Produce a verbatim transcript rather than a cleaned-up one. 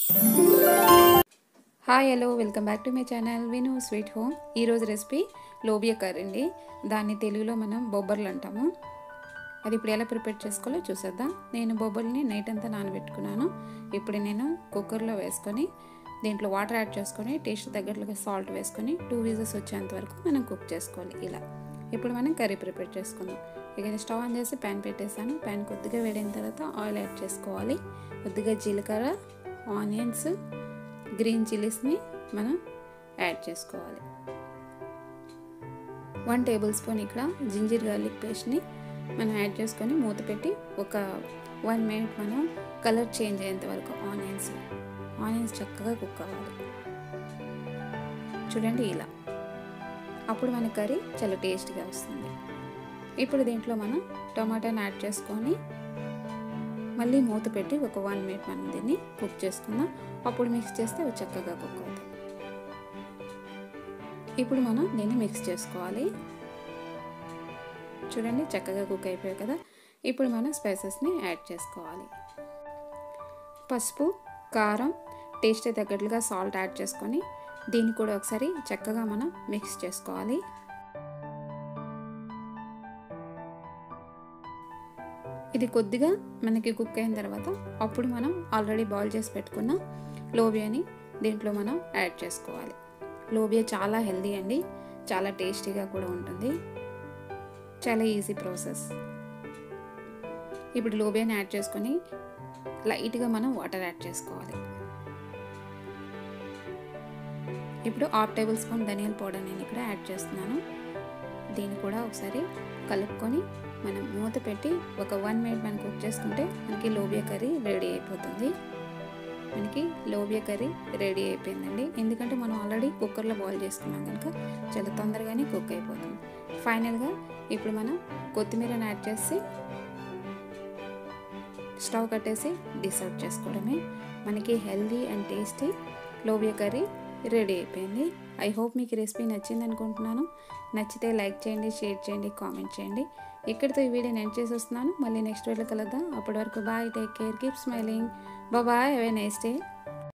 Hi hello welcome back to my channel Vinu sweet home. ఈరోజు recipe lobia curry అండి. దాన్ని తెలుగులో మనం బొబ్బర్లు అంటాము. అది ఇప్పుడు ఎలా ప్రిపేర్ చేసుకోవాలో చూసేద్దాం. నేను బొబ్బర్ని నైట్ అంతా నానబెట్టుకున్నాను. ఇప్పుడు నేను కుక్కర్లో వేసుకొని దీంట్లో వాటర్ యాడ్ చేసుకొని టేస్ట్ తగ్గట్లుగా సాల్ట్ వేసుకొని టూ విజిల్స్ వచ్చేంత వరకు మనం కుక్ చేసుకోవాలి. ఇలా ఇప్పుడు మనం కర్రీ ప్రిపేర్ చేసుకుందాం. ఇక స్టవ్ ఆన్ చేసి ప్యాన్ పెట్టేసాను. ప్యాన్ కొద్దిగా వేడైన తర్వాత ఆయిల్ యాడ్ చేసుకోవాలి. కొద్దిగా జీలకర్ర, ఆనియన్స్, గ్రీన్ చిల్లీస్ని మనం యాడ్ చేసుకోవాలి. వన్ టేబుల్ స్పూన్ ఇక్కడ జింజర్ గార్లిక్ పేస్ట్ని మనం యాడ్ చేసుకొని మూత పెట్టి ఒక వన్ మినిట్ మనం కలర్ చేంజ్ అయ్యేంత వరకు ఆనియన్స్ ఆనియన్స్ చక్కగా కుక్ అవ్వాలి. చూడండి ఇలా, అప్పుడు మన కర్రీ చాలా టేస్ట్గా వస్తుంది. ఇప్పుడు దీంట్లో మనం టమాటాని యాడ్ చేసుకొని మళ్ళీ మూత పెట్టి ఒక వన్ మినిట్ మనం దీన్ని కుక్ చేసుకుందాం. అప్పుడు మిక్స్ చేస్తే అవి చక్కగా కుక్ అవుతాయి. ఇప్పుడు మనం దీన్ని మిక్స్ చేసుకోవాలి. చూడండి చక్కగా కుక్ అయిపోయాయి కదా. ఇప్పుడు మనం స్పైసెస్ని యాడ్ చేసుకోవాలి. పసుపు, కారం, టేస్ట్ తగ్గట్లుగా సాల్ట్ యాడ్ చేసుకొని దీన్ని కూడా ఒకసారి చక్కగా మనం మిక్స్ చేసుకోవాలి. ఇది కొద్దిగా మనకి కుక్ అయిన తర్వాత అప్పుడు మనం ఆల్రెడీ బాయిల్ చేసి పెట్టుకున్న లోబియాని దీంట్లో మనం యాడ్ చేసుకోవాలి. లోబియా చాలా హెల్దీ అండి, చాలా టేస్టీగా కూడా ఉంటుంది. చాలా ఈజీ ప్రాసెస్. ఇప్పుడు లోబియాని యాడ్ చేసుకొని లైట్గా మనం వాటర్ యాడ్ చేసుకోవాలి. ఇప్పుడు హాఫ్ టేబుల్ స్పూన్ ధనియాల పౌడర్ నేను ఇక్కడ యాడ్ చేస్తున్నాను. దీన్ని కూడా ఒకసారి కలుపుకొని మనం మూత పెట్టి ఒక వన్ మినిట్ మనం కుక్ చేసుకుంటే మనకి లోబియా కర్రీ రెడీ అయిపోతుంది. మనకి లోబియా కర్రీ రెడీ అయిపోయిందండి. ఎందుకంటే మనం ఆల్రెడీ కుక్కర్లో బాయిల్ చేసుకున్నాం కనుక చాలా తొందరగానే కుక్ అయిపోతుంది. ఫైనల్గా ఇప్పుడు మనం కొత్తిమీరని యాడ్ చేసి స్టవ్ కట్టేసి డిష్ అవుట్ చేసుకోవడమే. మనకి healthy and tasty lobia curry ready అయిపోయింది. ఐ హోప్ మీకు రెసిపీ నచ్చింది అనుకుంటున్నాను. నచ్చితే లైక్ చేయండి, షేర్ చేయండి, కామెంట్ చేయండి. ఇక్కడితో ఈ వీడియోని ఎండ్ చేసి వస్తున్నాను. మళ్ళీ నెక్స్ట్ వీడియోలో కలుద్దాం. అప్పటి వరకు bye, take care, keep smiling, bye, have a nice day.